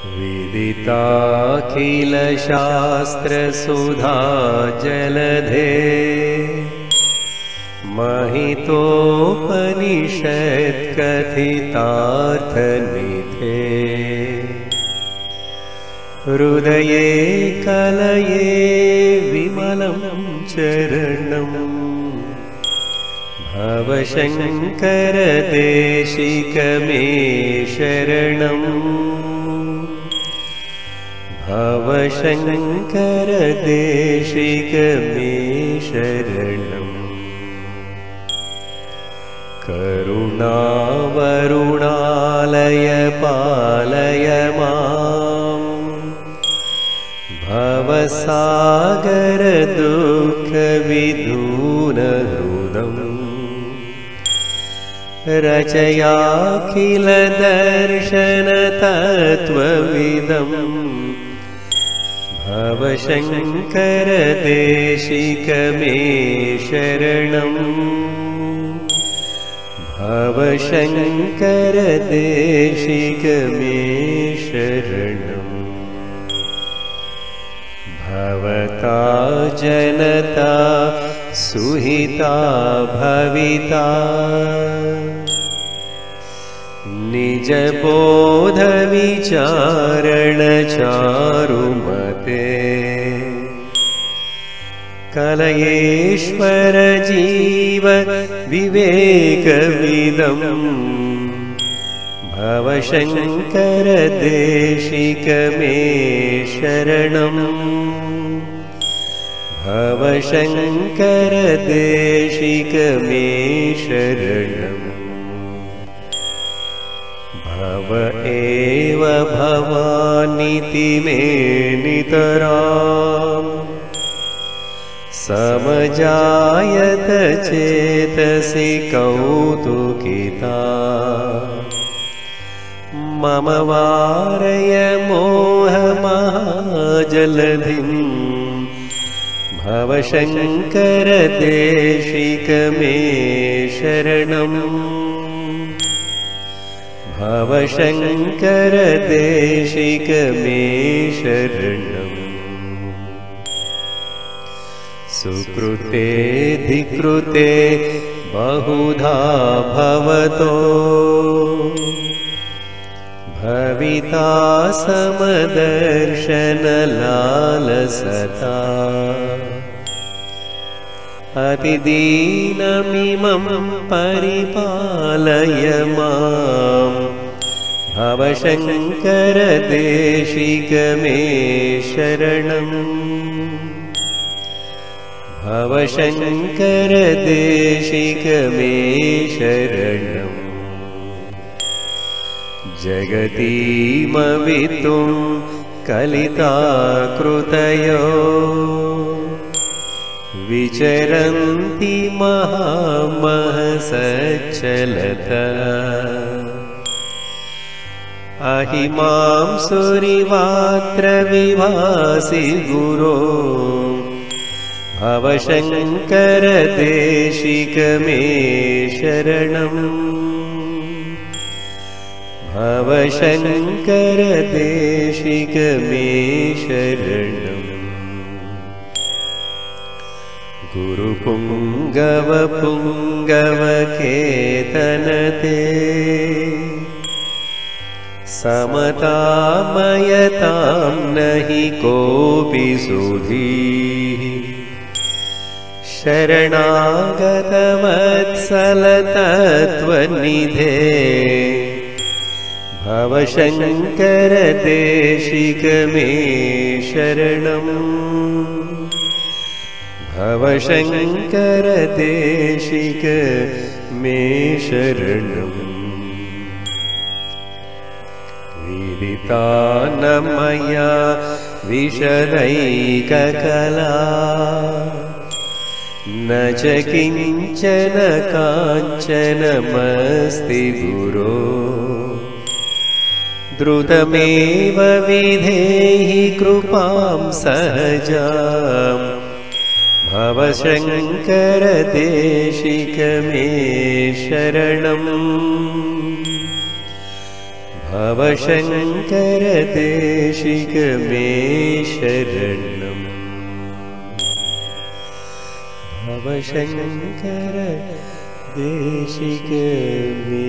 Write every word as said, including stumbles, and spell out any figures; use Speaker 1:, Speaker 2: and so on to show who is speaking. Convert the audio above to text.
Speaker 1: विदिताखिलशास्त्रसुधा जलधे महितोपनिषत्कथितार्थनिधे हृदये कलये विमलं चरणम् भवशङ्कर देशिक मे शरणम् भवशङ्कर देशिक मे शरणम् करुणावरुणालय पालय माम् भवसागर दुःखविधूनहृदम् रचयाखिल दर्शन तत्त्वविदम् भवशङ्कर देशिक मे शरणम् भवशङ्कर देशिक मे शरणम् भवता जनता सुहिता भविता निज बोध विचारण चारुमते कलयेश्वर जीव विवेकविदम् भवशङ्कर देशिक मे शरणम् भवशङ्कर देशिक मे शरणम् भव एव भवानिति मे नितराम् समजायत चेतसि कौतुकिता मम वारय मोहमहाजलधिम् भवशङ्कर देशिक मे शरणम् भवशङ्कर देशिक मे शरणम् सुकृते धिकृते बहुधा भवतो भविता समदर्शनलालसता अतिदीनमिमं परिपालय माम् भवशङ्कर देशिक मे शरणम् भवशङ्कर देशिक मे शरणम् जगतीमवितुं कलिताकृतयो विचरन्ति महामहसच्चलता अहिमां सुरिवात्र विभासि गुरो भवशङ्कर देशिक मे शरणम् भवशङ्कर देशिक मे शरणम् गुरुपुङ्गव पुङ्गव केतनते समतामयतां नहि कोऽपि सुधीः शरणागतवत्सल तत्त्वनिधे भवशङ्कर देशिक मे शरणम् भवशङ्कर देशिक मे शरणम् विदिता न मया विशदैककला न च किञ्चन काञ्चनमस्ति गुरो द्रुतमेव विधेहि कृपां सहजाम् भवशङ्कर देशिक मे शरणम् भवशङ्कर देशिक मे शरणम् भवशङ्कर देशिक मे